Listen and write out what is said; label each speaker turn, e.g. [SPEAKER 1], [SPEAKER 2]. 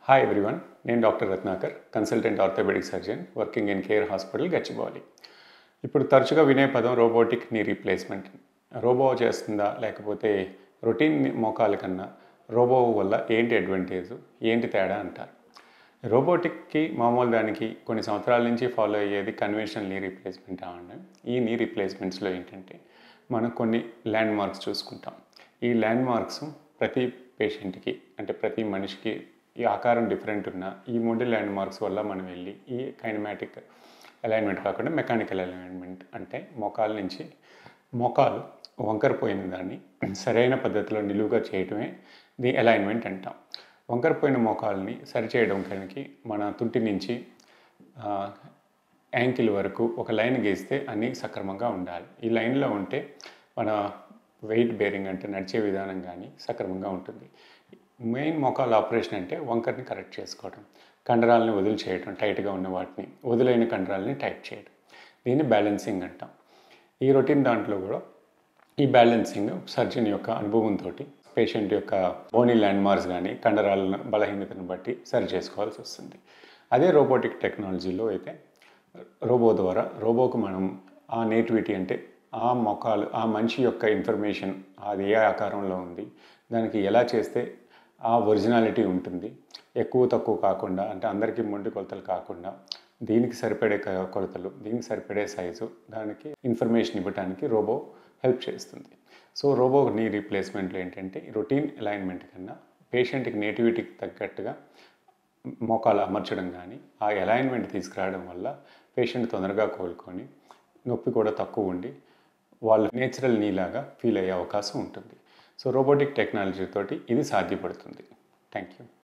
[SPEAKER 1] Hi everyone, నేను doctor Ratnakar, consultant orthopaedic surgeon working in Care hospital Gachibowli. ఇప్పుడు తరచుగా వినే పదం రోబోటిక్ నీ రీప్లేస్మెంట్. రోబో చేస్తుందా లేకపోతే రొటీన్ మోకాల కన్నా రోబో వల్ల ఏంటి అడ్వాంటేజ్, ఏంటి తేడా అంటారు. రోబోటిక్కి మామూలు దానికి కొన్ని సంవత్సరాల నుంచి ఫాలో అయ్యేది కన్వెన్షనల్ నీ రీప్లేస్మెంట్ అండి. ఈ నీ రీప్లేస్మెంట్స్లో ఏంటంటే మనం కొన్ని ల్యాండ్ మార్క్స్ చూసుకుంటాం. ఈ ల్యాండ్ మార్క్స్ ప్రతి పేషెంట్కి అంటే ప్రతి మనిషికి ఈ ఆకారం డిఫరెంట్ ఉన్న ఈ మూడు ల్యాండ్ మార్క్స్ వల్ల మనం వెళ్ళి ఈ కైనమాటిక్ అలైన్మెంట్ కాకుండా మెకానికల్ అలైన్మెంట్ అంటే మోకాలు వంకరపోయిన దాన్ని సరైన పద్ధతిలో నిలువుగా చేయటమే ది అలైన్మెంట్ అంటాం. వంకరపోయిన మోకాల్ని సరిచేయడం కనుక మన తుంటి నుంచి యాంకిల్ వరకు ఒక లైన్ గీస్తే అన్నీ సక్రమంగా ఉండాలి. ఈ లైన్లో ఉంటే మన వెయిట్ బేరింగ్ అంటే నడిచే విధానం కానీ సక్రమంగా ఉంటుంది. మెయిన్ మోకాల ఆపరేషన్ అంటే వంకర్ని కరెక్ట్ చేసుకోవడం, కండరాలని వదిలి చేయడం, టైట్గా ఉన్న వాటిని వదిలేని కండరాలని టైట్ చేయడం, దీన్ని బ్యాలెన్సింగ్ అంటాం. ఈ రొటీన్ దాంట్లో కూడా ఈ బ్యాలెన్సింగ్ సర్జన్ యొక్క అనుభవంతో పేషెంట్ యొక్క బోనీ ల్యాండ్ మార్క్స్ కానీ కండరాల బలహీనతను బట్టి సరి చేసుకోవాల్సి వస్తుంది. అదే రోబోటిక్ టెక్నాలజీలో అయితే రోబోకు మనం ఆ నేటివిటీ అంటే ఆ మోకాలు ఆ మనిషి యొక్క ఇన్ఫర్మేషన్ అది ఏ ఆకారంలో ఉంది, దానికి ఎలా చేస్తే ఆ ఒరిజినాలిటీ ఉంటుంది, ఎక్కువ తక్కువ కాకుండా అంటే అందరికీ మొండి కొలతలు కాకుండా దీనికి సరిపడే కొలతలు, దీనికి సరిపడే సైజు, దానికి ఇన్ఫర్మేషన్ ఇవ్వడానికి రోబో హెల్ప్ చేస్తుంది. సో రోబో నీ రీప్లేస్మెంట్లో ఏంటంటే రొటీన్ అలైన్మెంట్ కన్నా పేషెంట్కి నేటివిటీకి తగ్గట్టుగా మోకాలు అమర్చడం కానీ ఆ అలైన్మెంట్ తీసుకురావడం వల్ల పేషెంట్ తొందరగా కోలుకొని నొప్పి కూడా తక్కువ ఉండి వాళ్ళు నేచురల్ నీలాగా ఫీల్ అయ్యే అవకాశం ఉంటుంది. సో రోబోటిక్ టెక్నాలజీ తోటి ఇది సాధ్యపడుతుంది. Thank you.